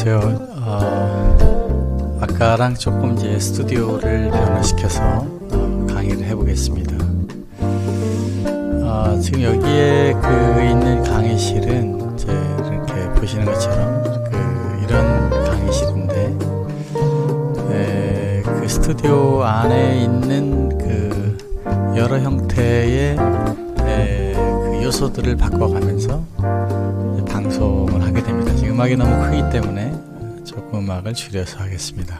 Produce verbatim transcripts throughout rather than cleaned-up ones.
안녕하세요. 어, 아까랑 조금 이제 스튜디오를 변화시켜서 어, 강의를 해보겠습니다. 어, 지금 여기에 그 있는 강의실은 이제 이렇게 보시는 것처럼 그 이런 강의실인데, 에, 그 스튜디오 안에 있는 그 여러 형태의 에, 그 요소들을 바꿔가면서 방송을 하게 됩니다. 지금 음악이 너무 크기 때문에 조금 음악을 줄여서 하겠습니다.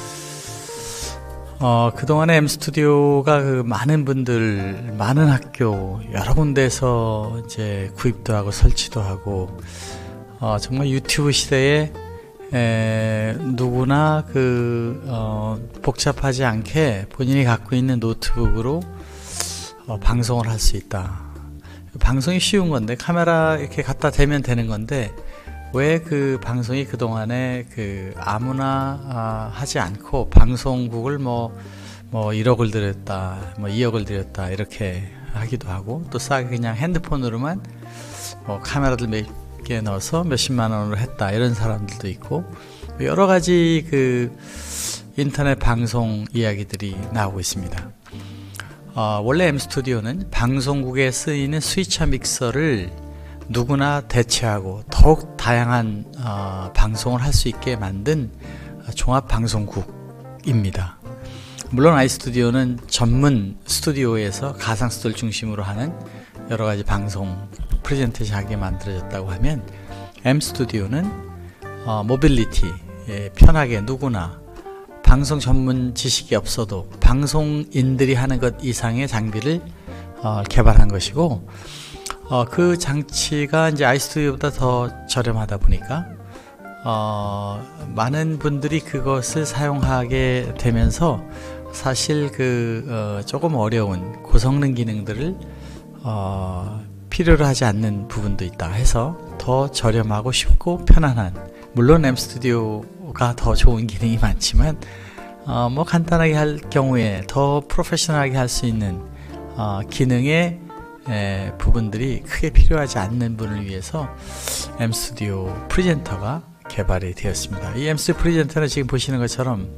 어, 그동안에 엠스튜디오가 그 많은 분들, 많은 학교, 여러 군데에서 이제 구입도 하고 설치도 하고, 어, 정말 유튜브 시대에 에, 누구나 그, 어, 복잡하지 않게 본인이 갖고 있는 노트북으로 어, 방송을 할 수 있다. 방송이 쉬운 건데, 카메라 이렇게 갖다 대면 되는 건데, 왜 그 방송이 그동안에 그 아무나 아, 하지 않고 방송국을 뭐, 뭐 일억을 들였다, 뭐 이억을 들였다, 이렇게 하기도 하고, 또 싸게 그냥 핸드폰으로만 뭐 카메라들 몇 개 넣어서 몇십만 원으로 했다, 이런 사람들도 있고, 여러 가지 그 인터넷 방송 이야기들이 나오고 있습니다. 어, 원래 엠스튜디오는 방송국에 쓰이는 스위처 믹서를 누구나 대체하고 더욱 다양한 어, 방송을 할 수 있게 만든 종합방송국입니다. 물론 아이스튜디오는 전문 스튜디오에서 가상 스튜디오를 중심으로 하는 여러가지 방송 프레젠테이션 하게 만들어졌다고 하면, 엠스튜디오는 어, 모빌리티, 예, 편하게 누구나 방송 전문 지식이 없어도 방송인들이 하는 것 이상의 장비를 어, 개발한 것이고, 어, 그 장치가 이제 아이스튜디오보다 더 저렴하다 보니까 어, 많은 분들이 그것을 사용하게 되면서 사실 그 어, 조금 어려운 고성능 기능들을 어, 필요로 하지 않는 부분도 있다 해서 더 저렴하고 쉽고 편안한, 물론 엠스튜디오가 더 좋은 기능이 많지만 어, 뭐 간단하게 할 경우에 더 프로페셔널하게 할 수 있는 어, 기능의 에, 부분들이 크게 필요하지 않는 분을 위해서 엠스튜디오 프리젠터가 개발이 되었습니다. 이 엠스튜디오 프리젠터는 지금 보시는 것처럼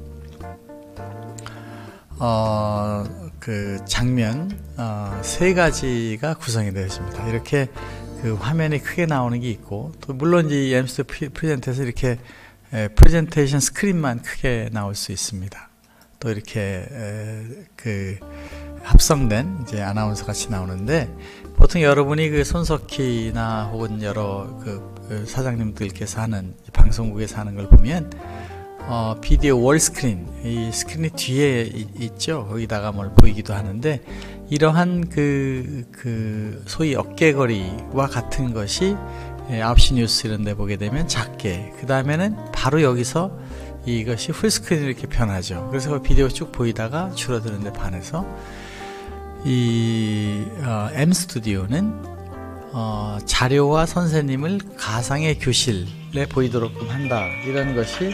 어, 그 장면 어, 세 가지가 구성이 되어 있습니다. 이렇게 그 화면이 크게 나오는 게 있고, 또 물론 이제 엠스튜디오 프리젠터에서 이렇게 에, 프레젠테이션 스크린만 크게 나올 수 있습니다. 또 이렇게 에, 그 합성된 이제 아나운서 같이 나오는데, 보통 여러분이 그 손석희나 혹은 여러 그, 그 사장님들께서 하는 방송국에서 하는 걸 보면 어, 비디오 월 스크린, 이 스크린이 뒤에 이, 있죠. 거기다가 뭘 보이기도 하는데, 이러한 그, 그 소위 어깨거리와 같은 것이 아홉 시 뉴스 이런 데 보게 되면 작게, 그 다음에는 바로 여기서 이것이 풀스크린으로 이렇게 변하죠. 그래서 그 비디오 쭉 보이다가 줄어드는 데 반해서 이 어, 엠스튜디오는 어, 자료와 선생님을 가상의 교실에 보이도록 한다, 이런 것이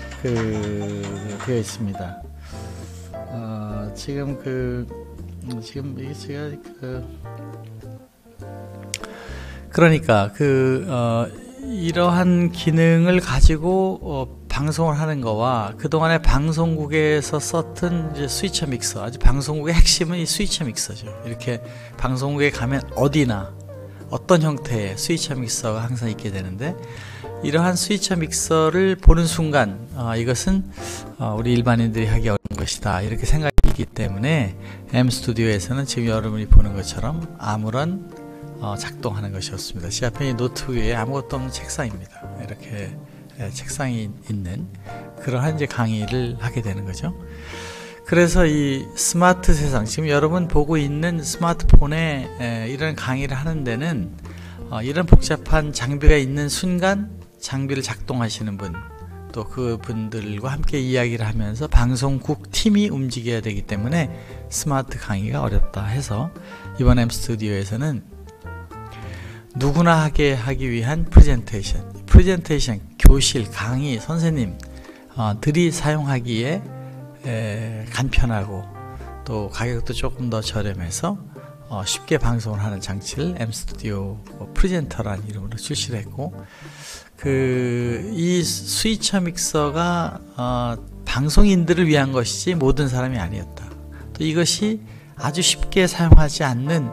그 되어 있습니다. 어, 지금 그 지금 이게 제가 그 그러니까 그 어, 이러한 기능을 가지고 어, 방송을 하는 거와 그동안에 방송국에서 썼던 이제 스위처 믹서, 아주 방송국의 핵심은 이 스위처 믹서죠. 이렇게 방송국에 가면 어디나 어떤 형태의 스위처 믹서가 항상 있게 되는데, 이러한 스위처 믹서를 보는 순간 어, 이것은 어, 우리 일반인들이 하기 어려운 것이다, 이렇게 생각이기 때문에 엠스튜디오에서는 지금 여러분이 보는 것처럼 아무런 어, 작동하는 것이 없습니다. 제 앞에 노트 위에 아무것도 없는 책상입니다. 이렇게 예, 책상이 있는 그러한 이제 강의를 하게 되는 거죠. 그래서 이 스마트 세상, 지금 여러분 보고 있는 스마트폰에 에, 이런 강의를 하는 데는 어, 이런 복잡한 장비가 있는 순간 장비를 작동하시는 분, 또 그분들과 함께 이야기를 하면서 방송국 팀이 움직여야 되기 때문에 스마트 강의가 어렵다 해서 이번 엠스튜디오에서는 누구나 하게 하기 위한 프레젠테이션, 프레젠테이션, 교실, 강의, 선생님들이 사용하기에 에, 간편하고 또 가격도 조금 더 저렴해서 어, 쉽게 방송을 하는 장치를 엠스튜디오 프레젠터라는 이름으로 출시를 했고, 그 이 스위처 믹서가 어, 방송인들을 위한 것이지 모든 사람이 아니었다. 또 이것이 아주 쉽게 사용하지 않는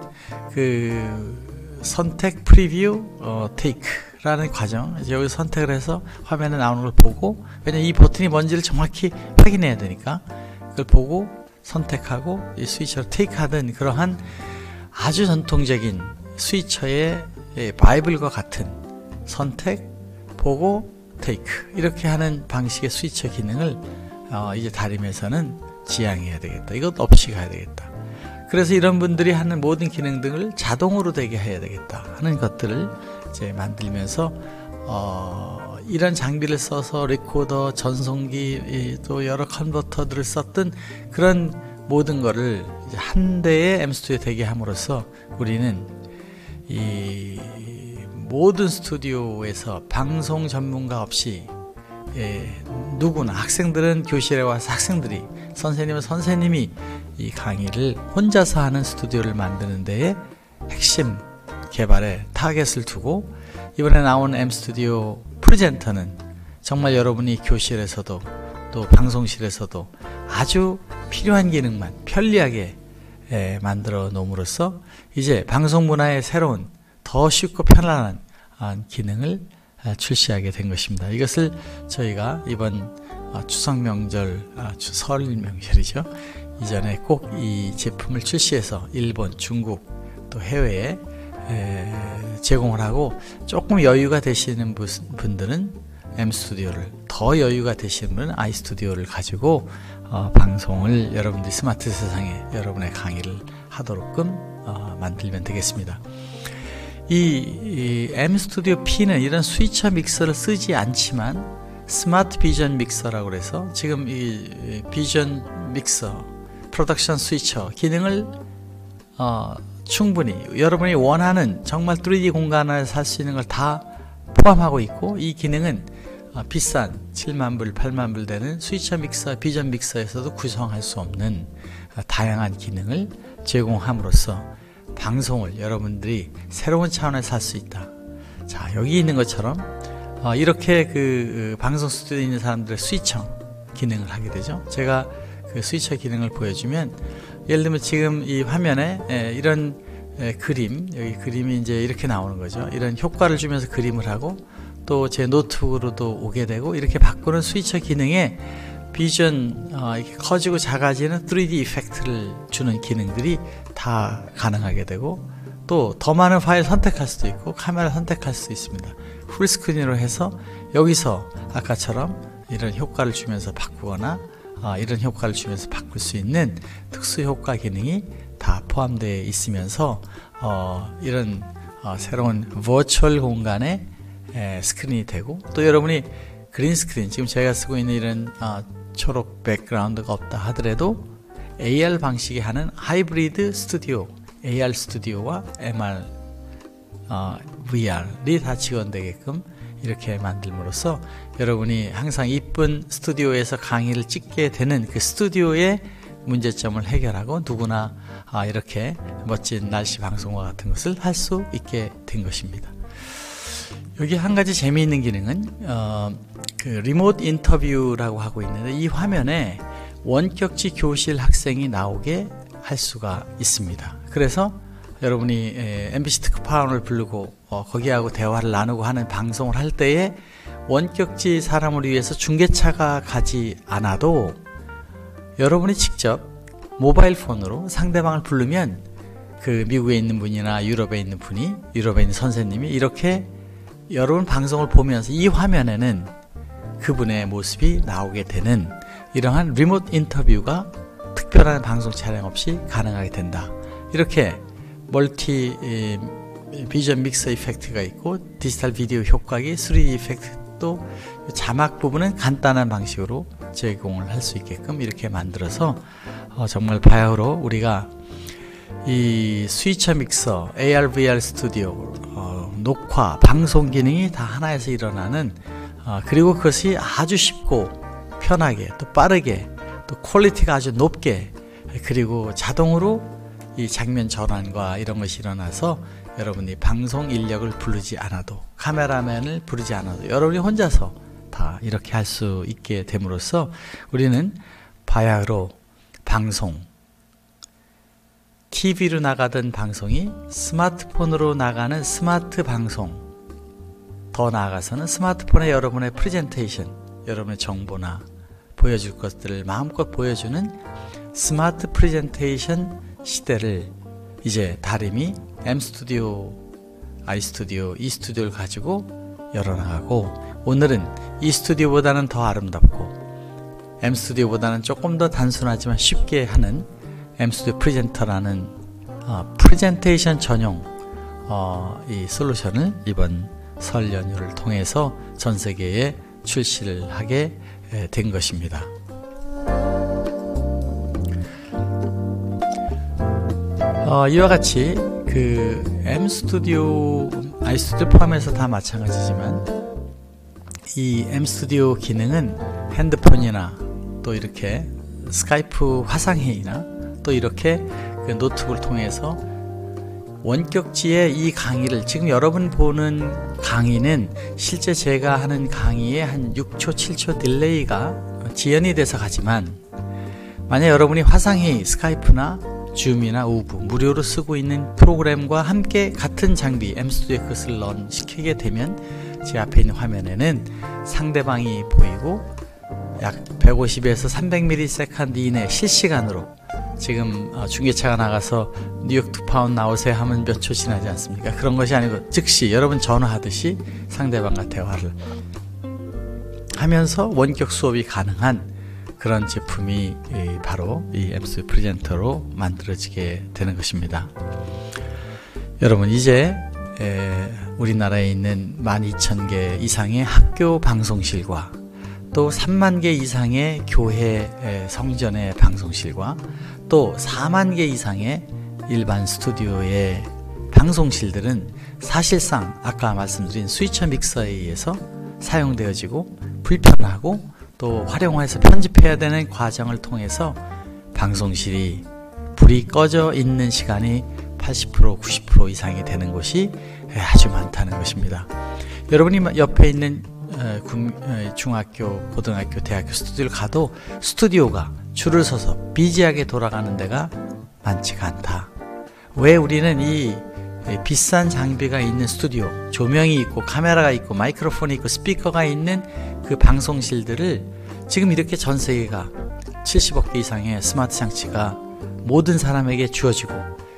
그 선택, 프리뷰, 어, 테이크라는 과정. 이제 여기 선택을 해서 화면에 나오는 걸 보고, 왜냐면 이 버튼이 뭔지를 정확히 확인해야 되니까 그걸 보고 선택하고 이 스위처를 테이크하던 그러한 아주 전통적인 스위처의 바이블과 같은 선택, 보고, 테이크 이렇게 하는 방식의 스위처 기능을 어, 이제 다림에서는 지향해야 되겠다. 이것 없이 가야 되겠다. 그래서 이런 분들이 하는 모든 기능 등을 자동으로 되게 해야 되겠다 하는 것들을 이제 만들면서 어, 이런 장비를 써서 리코더, 전송기, 또 여러 컨버터들을 썼던 그런 모든 거를 이제 한 대의 엠스튜디오에 되게 함으로써 우리는 이 모든 스튜디오에서 방송 전문가 없이 예, 누구나 학생들은 교실에 와서 학생들이, 선생님은 선생님이 이 강의를 혼자서 하는 스튜디오를 만드는 데에 핵심 개발에 타겟을 두고, 이번에 나온 엠스튜디오 프레젠터는 정말 여러분이 교실에서도 또 방송실에서도 아주 필요한 기능만 편리하게 예, 만들어 놓음으로써 이제 방송 문화의 새로운 더 쉽고 편안한 기능을 출시하게 된 것입니다. 이것을 저희가 이번 추석 명절, 설 명절이죠. 이전에 꼭 이 제품을 출시해서 일본, 중국 또 해외에 제공을 하고, 조금 여유가 되시는 분들은 엠스튜디오를, 더 여유가 되시는 분은 아이스튜디오를 가지고 어, 방송을 여러분들이 스마트 세상에 여러분의 강의를 하도록끔 어, 만들면 되겠습니다. 이, 이 엠스튜디오 P는 이런 스위처 믹서를 쓰지 않지만 스마트 비전 믹서라고 해서 지금 이 비전 믹서, 프로덕션 스위처 기능을 어, 충분히 여러분이 원하는 정말 쓰리디 공간에서 할 수 있는 걸 다 포함하고 있고, 이 기능은 어, 비싼 칠만 불, 팔만 불 되는 스위처 믹서, 비전 믹서에서도 구성할 수 없는 어, 다양한 기능을 제공함으로써 방송을 여러분들이 새로운 차원에서 할 수 있다. 자, 여기 있는 것처럼 어, 이렇게 그, 그 방송 스튜디오에 있는 사람들의 스위처 기능을 하게 되죠. 제가 그 스위처 기능을 보여주면, 예를 들면 지금 이 화면에 에, 이런 에, 그림, 여기 그림이 이제 이렇게 나오는 거죠. 이런 효과를 주면서 그림을 하고, 또 제 노트북으로도 오게 되고, 이렇게 바꾸는 스위처 기능에 비전 어, 이렇게 커지고 작아지는 쓰리디 이펙트를 주는 기능들이 다 가능하게 되고, 또 더 많은 파일 선택할 수도 있고 카메라 선택할 수도 있습니다. 풀스크린으로 해서 여기서 아까처럼 이런 효과를 주면서 바꾸거나 어, 이런 효과를 주면서 바꿀 수 있는 특수 효과 기능이 다 포함되어 있으면서 어, 이런 어, 새로운 버추얼 공간에 에, 스크린이 되고, 또 여러분이 그린 스크린, 지금 제가 쓰고 있는 이런 어, 초록 백그라운드가 없다 하더라도 에이알 방식이 하는 하이브리드 스튜디오, 에이알 스튜디오와 엠알, 어, 브이알이 다 지원되게끔 이렇게 만들므로써 여러분이 항상 이쁜 스튜디오에서 강의를 찍게 되는 그 스튜디오의 문제점을 해결하고, 누구나 아, 이렇게 멋진 날씨 방송과 같은 것을 할 수 있게 된 것입니다. 여기 한 가지 재미있는 기능은 어, 그 리모트 인터뷰라고 하고 있는데, 이 화면에 원격지 교실 학생이 나오게 할 수가 있습니다. 그래서 여러분이 엠비씨 특파원을 부르고 어, 거기하고 대화를 나누고 하는 방송을 할 때에 원격지 사람을 위해서 중계차가 가지 않아도 여러분이 직접 모바일 폰으로 상대방을 부르면, 그 미국에 있는 분이나 유럽에 있는 분이, 유럽에 있는 선생님이 이렇게 여러분 방송을 보면서 이 화면에는 그분의 모습이 나오게 되는 이러한 리모트 인터뷰가 특별한 방송 촬영 없이 가능하게 된다. 이렇게 멀티 에, 비전 믹서 이펙트가 있고, 디지털 비디오 효과기, 쓰리디 이펙트도 자막 부분은 간단한 방식으로 제공을 할 수 있게끔 이렇게 만들어서 어, 정말 바야흐로 우리가 이 스위처 믹서, 에이알, 브이알 스튜디오, 어, 녹화, 방송 기능이 다 하나에서 일어나는 어, 그리고 그것이 아주 쉽고 편하게 또 빠르게 또 퀄리티가 아주 높게, 그리고 자동으로 이 장면 전환과 이런 것이 일어나서 여러분이 방송 인력을 부르지 않아도, 카메라맨을 부르지 않아도 여러분이 혼자서 다 이렇게 할 수 있게 됨으로써 우리는 바야흐로 방송, 티비로 나가던 방송이 스마트폰으로 나가는 스마트 방송, 더 나아가서는 스마트폰에 여러분의 프레젠테이션, 여러분의 정보나 보여줄 것들을 마음껏 보여주는 스마트 프레젠테이션 시대를 이제 다림이 M스튜디오, 아이스튜디오, 이스튜디오를 가지고 열어나가고, 오늘은 이스튜디오보다는 더 아름답고 M스튜디오보다는 조금 더 단순하지만 쉽게 하는 M스튜디오 프레젠터라는 어, 프레젠테이션 전용 어, 이 솔루션을 이번 설 연휴를 통해서 전 세계에 출시를 하게 된 것입니다. 어, 이와 같이 그 M스튜디오, 아이스튜디오 포함해서 다 마찬가지지만 이 M스튜디오 기능은 핸드폰이나 또 이렇게 스카이프 화상회의나 또 이렇게 그 노트북을 통해서 원격지에 이 강의를, 지금 여러분 보는 강의는 실제 제가 하는 강의에 한 육 초, 칠 초 딜레이가 지연이 돼서 가지만, 만약 여러분이 화상회의, 스카이프나 줌이나 우브 무료로 쓰고 있는 프로그램과 함께 같은 장비 M스튜디오에 그것을 런 시키게 되면 제 앞에 있는 화면에는 상대방이 보이고 약 백오십에서 삼백 밀리세컨드 이내 실시간으로, 지금 중계차가 나가서 뉴욕 투 파운드 나오세요 하면 몇 초 지나지 않습니까? 그런 것이 아니고 즉시 여러분 전화하듯이 상대방과 대화를 하면서 원격 수업이 가능한 그런 제품이 바로 이 M스튜디오 프레젠터로 만들어지게 되는 것입니다. 여러분, 이제 우리나라에 있는 만 이천 개 이상의 학교 방송실과 또 삼만 개 이상의 교회 성전의 방송실과 또 사만 개 이상의 일반 스튜디오의 방송실들은 사실상 아까 말씀드린 스위처 믹서에 의해서 사용되어지고 불편하고 또 활용해서 편집해야 되는 과정을 통해서 방송실이 불이 꺼져 있는 시간이 팔십 퍼센트, 구십 퍼센트 이상이 되는 곳이 아주 많다는 것입니다. 여러분이 옆에 있는 중학교, 고등학교, 대학교 스튜디오를 가도 스튜디오가 줄을 서서 비지하게 돌아가는 데가 많지가 않다. 왜 우리는 이 비싼 장비가 있는 스튜디오, 조명이 있고 카메라가 있고 마이크로폰이 있고 스피커가 있는 그 방송실들을 지금 이렇게 전 세계가 칠십억 개 이상의 스마트 장치가 모든 사람에게 주어지고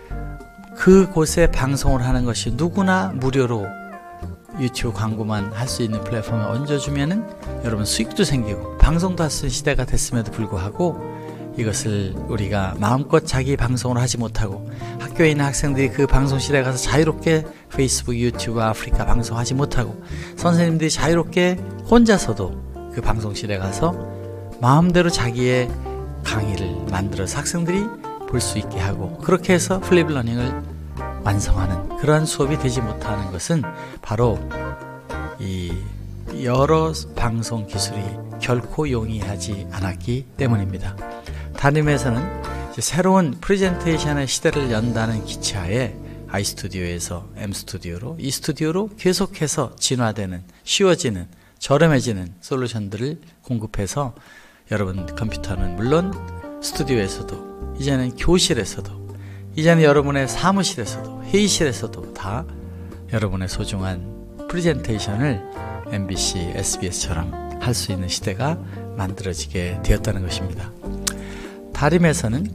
그곳에 방송을 하는 것이 누구나 무료로 유튜브 광고만 할 수 있는 플랫폼에 얹어주면은 여러분 수익도 생기고 방송도 할 수 있는 시대가 됐음에도 불구하고 이것을 우리가 마음껏 자기 방송을 하지 못하고 학교에 있는 학생들이 그 방송실에 가서 자유롭게 페이스북, 유튜브, 아프리카 방송하지 못하고 선생님들이 자유롭게 혼자서도 그 방송실에 가서 마음대로 자기의 강의를 만들어서 학생들이 볼 수 있게 하고 그렇게 해서 플립 러닝을 완성하는 그러한 수업이 되지 못하는 것은 바로 이 여러 방송 기술이 결코 용이하지 않았기 때문입니다. 담임에서는 새로운 프레젠테이션의 시대를 연다는 기차에 아이스튜디오에서 M스튜디오로, 이스튜디오로 계속해서 진화되는, 쉬워지는, 저렴해지는 솔루션들을 공급해서 여러분 컴퓨터는 물론 스튜디오에서도, 이제는 교실에서도, 이제는 여러분의 사무실에서도, 회의실에서도 다 여러분의 소중한 프레젠테이션을 엠비씨, 에스비에스처럼 할 수 있는 시대가 만들어지게 되었다는 것입니다. 다림에서는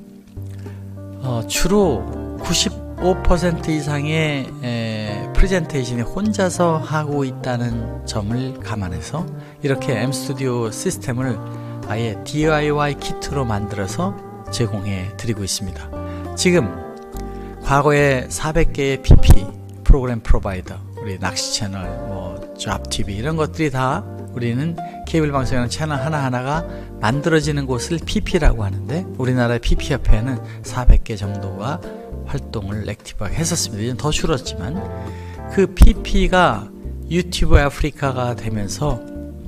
어, 주로 구십오 퍼센트 이상의 에, 프레젠테이션이 혼자서 하고 있다는 점을 감안해서 이렇게 M스튜디오 시스템을 아예 디아이와이 키트로 만들어서 제공해 드리고 있습니다. 지금 과거에 사백 개의 피피, 프로그램 프로바이더, 우리 낚시 채널, 뭐 잡티비 이런 것들이 다 우리는 케이블 방송이라는 채널 하나하나가 만들어지는 곳을 피피라고 하는데 우리나라의 피피 협회는 사백 개 정도가 활동을 액티브하게 했었습니다. 이제는 더 줄었지만 그 피피가 유튜브 아프리카가 되면서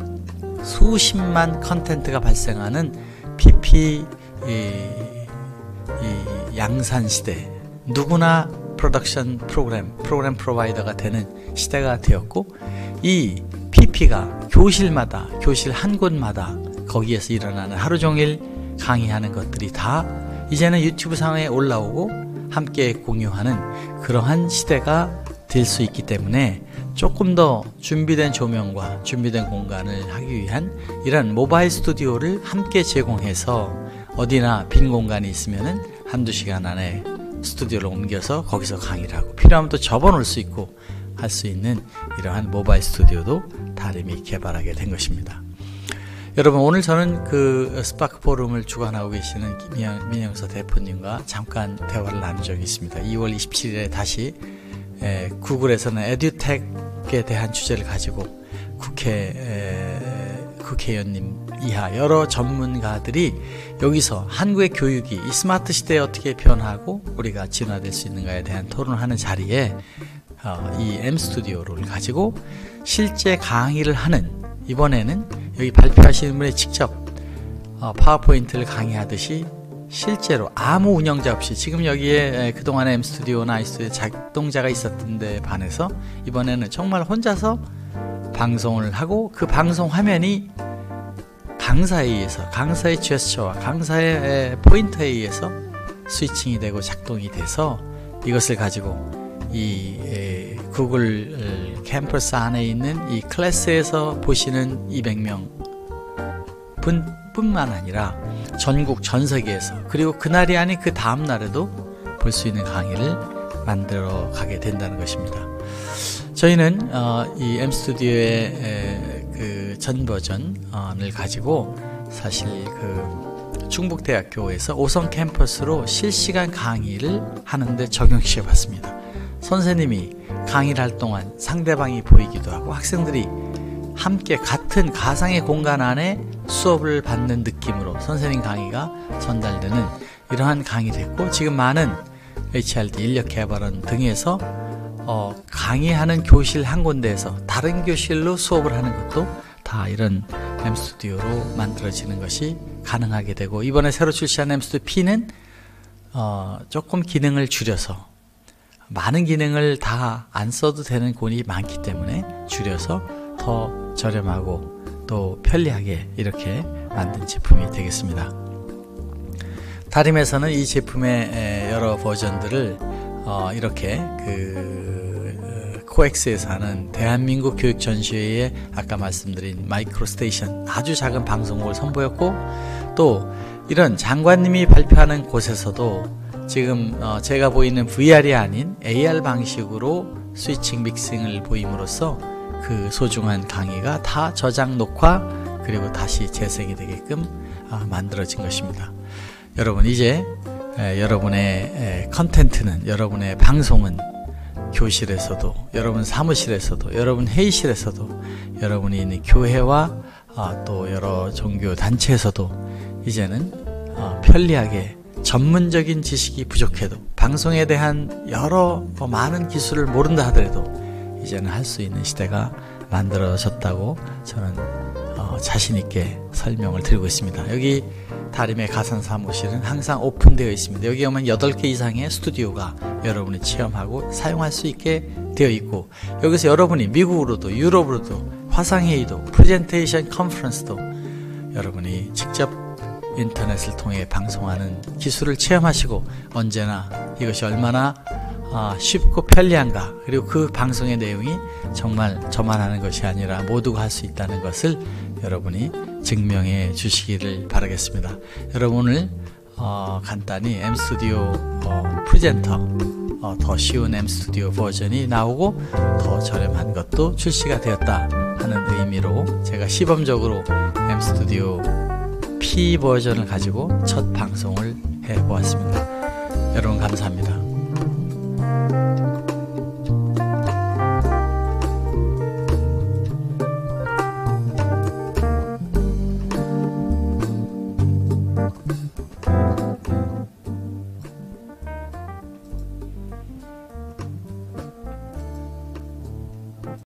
수십만 컨텐츠가 발생하는 피피 이, 이 양산 시대, 누구나 프로덕션 프로그램, 프로그램 프로바이더가 되는 시대가 되었고, 이 피피가 교실마다, 교실 한 곳마다 거기에서 일어나는 하루 종일 강의하는 것들이 다 이제는 유튜브 상에 올라오고 함께 공유하는 그러한 시대가 될 수 있기 때문에 조금 더 준비된 조명과 준비된 공간을 하기 위한 이런 모바일 스튜디오를 함께 제공해서 어디나 빈 공간이 있으면은 한두 시간 안에 스튜디오를 옮겨서 거기서 강의를 하고, 필요하면 또 접어놓을 수 있고 할 수 있는 이러한 모바일 스튜디오도 다름이 개발하게 된 것입니다. 여러분, 오늘 저는 그 스파크 포럼을 주관하고 계시는 민영, 민영서 대표님과 잠깐 대화를 나눈 적이 있습니다. 이월 이십칠일에 다시 에, 구글에서는 에듀텍에 대한 주제를 가지고 국회, 에, 국회의원님 이하 여러 전문가들이 여기서 한국의 교육이 이 스마트 시대에 어떻게 변하고 우리가 진화될 수 있는가에 대한 토론을 하는 자리에 어, 이 M스튜디오를 가지고 실제 강의를 하는, 이번에는 여기 발표하시는 분이 직접 어, 파워포인트를 강의하듯이 실제로 아무 운영자 없이, 지금 여기에 그동안에 M스튜디오나 아이스튜디오 작동자가 있었던 데 반해서 이번에는 정말 혼자서 방송을 하고, 그 방송 화면이 강사에 의해서, 강사의 제스처와 강사의 포인트에 의해서 스위칭이 되고 작동이 돼서 이것을 가지고 이 에, 구글 캠퍼스 안에 있는 이 클래스에서 보시는 이백 명 분 뿐만 아니라 전국 전 세계에서, 그리고 그날이 아닌 그 다음 날에도 볼 수 있는 강의를 만들어 가게 된다는 것입니다. 저희는 어, 이 M스튜디오의 그 전 버전을 가지고 사실 그 충북대학교에서 오성 캠퍼스로 실시간 강의를 하는데 적용시켜 봤습니다. 선생님이 강의를 할 동안 상대방이 보이기도 하고 학생들이 함께 같은 가상의 공간 안에 수업을 받는 느낌으로 선생님 강의가 전달되는 이러한 강의를 했고, 지금 많은 에이치알디 인력개발원 등에서 어, 강의하는 교실 한 군데에서 다른 교실로 수업을 하는 것도 다 이런 M스튜디오로 만들어지는 것이 가능하게 되고, 이번에 새로 출시한 M스튜디오 P는 어, 조금 기능을 줄여서, 많은 기능을 다 안 써도 되는 곳이 많기 때문에 줄여서 더 저렴하고 또 편리하게 이렇게 만든 제품이 되겠습니다. 다림에서는 이 제품의 여러 버전들을 어, 이렇게 그 코엑스에서 하는 대한민국 교육 전시회에 아까 말씀드린 마이크로 스테이션, 아주 작은 방송국을 선보였고, 또 이런 장관님이 발표하는 곳에서도 지금 어, 제가 보이는 브이알이 아닌 에이알 방식으로 스위칭 믹싱을 보임으로써 그 소중한 강의가 다 저장 녹화 그리고 다시 재생이 되게끔 어, 만들어진 것입니다. 여러분, 이제 에, 여러분의 에, 컨텐츠는, 여러분의 방송은 교실에서도, 여러분 사무실에서도, 여러분 회의실에서도, 여러분이 있는 교회와 어, 또 여러 종교 단체에서도 이제는 어, 편리하게 전문적인 지식이 부족해도, 방송에 대한 여러 뭐 많은 기술을 모른다 하더라도 이제는 할 수 있는 시대가 만들어졌다고 저는 어, 자신 있게 설명을 드리고 있습니다. 여기 다림의 가상 사무실은 항상 오픈되어 있습니다. 여기 오면 여덟 개 이상의 스튜디오가 여러분이 체험하고 사용할 수 있게 되어 있고, 여기서 여러분이 미국으로도 유럽으로도 화상회의도 프레젠테이션 컨퍼런스도 여러분이 직접 인터넷을 통해 방송하는 기술을 체험하시고, 언제나 이것이 얼마나 아, 쉽고 편리한가, 그리고 그 방송의 내용이 정말 저만 하는 것이 아니라 모두가 할 수 있다는 것을 여러분이 증명해 주시기를 바라겠습니다. 여러분, 오늘 어, 간단히 M스튜디오 어, 프레젠터 어, 더 쉬운 M스튜디오 버전이 나오고 더 저렴한 것도 출시가 되었다 하는 의미로 제가 시범적으로 M스튜디오 P 버전을 가지고 첫 방송을 해보았습니다. 여러분, 감사합니다.